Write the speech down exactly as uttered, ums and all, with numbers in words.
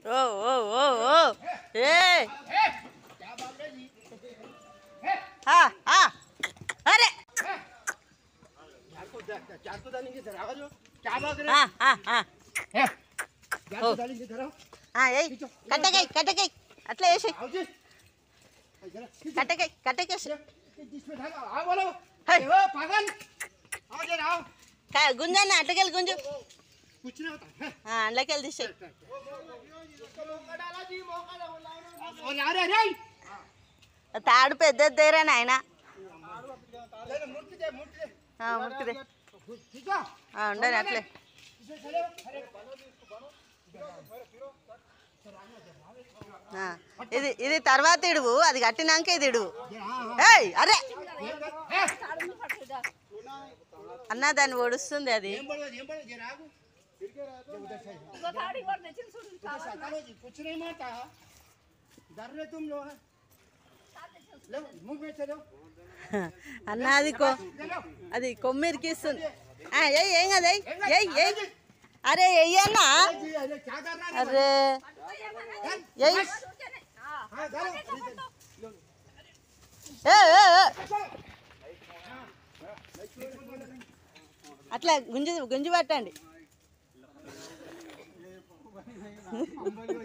ओ ओ ओ ओ ए हाँ हाँ अरे हाँ हाँ हाँ हाँ यही कटके कटके अट्ला ऐसे कटके कटके काय गुंजा ना अटकेल गुंजू कुछ नहीं होता हाँ अंडकेल दिशे తాడు పెద్దది దేరా నాయన మురికి ఉండని అట్లే ఇది ఇది తర్వాత ఇడువు అది కట్టినాక ఇది ఇడువు ఏయ్ అరే అన్న దాన్ని ఒడుస్తుంది అది అన్న అది కొ అది కొమ్మిరికిస్తుంది ఏం కదా అరే ఎయ్యన్నా అరే అట్లా గుంజి గుంజి పట్టండి